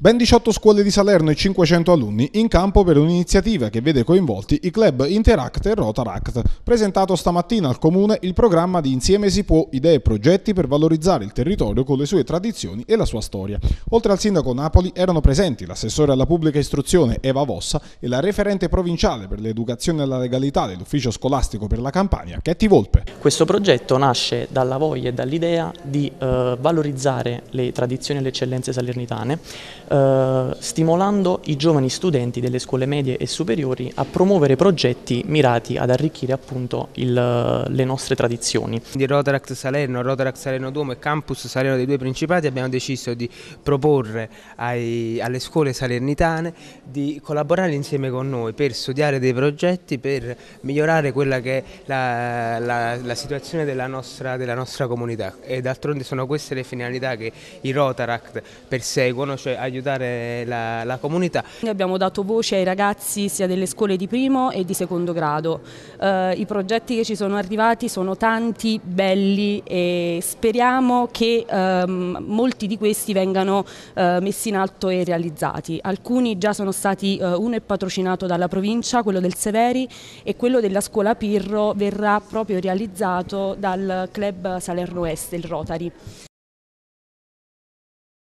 Ben 18 scuole di Salerno e 500 alunni in campo per un'iniziativa che vede coinvolti i club Interact e Rotaract. Presentato stamattina al Comune il programma di Insieme si può, idee e progetti per valorizzare il territorio con le sue tradizioni e la sua storia. Oltre al sindaco Napoli erano presenti l'assessore alla pubblica istruzione Eva Vossa e la referente provinciale per l'educazione e la legalità dell'ufficio scolastico per la Campania, Ketty Volpe. Questo progetto nasce dalla voglia e dall'idea di valorizzare le tradizioni e le eccellenze salernitane, stimolando i giovani studenti delle scuole medie e superiori a promuovere progetti mirati ad arricchire appunto le nostre tradizioni. Di Rotaract Salerno Duomo e Campus Salerno dei due Principati abbiamo deciso di proporre alle scuole salernitane di collaborare insieme con noi per studiare dei progetti per migliorare quella che è la situazione della nostra comunità, e d'altronde sono queste le finalità che i Rotaract perseguono, cioè aiutare la comunità. Abbiamo dato voce ai ragazzi sia delle scuole di primo e di secondo grado. I progetti che ci sono arrivati sono tanti, belli, e speriamo che molti di questi vengano messi in atto e realizzati. Alcuni già sono stati, uno è patrocinato dalla provincia, quello del Severi, e quello della scuola Pirro verrà proprio realizzato dal club Salerno Est, il Rotary.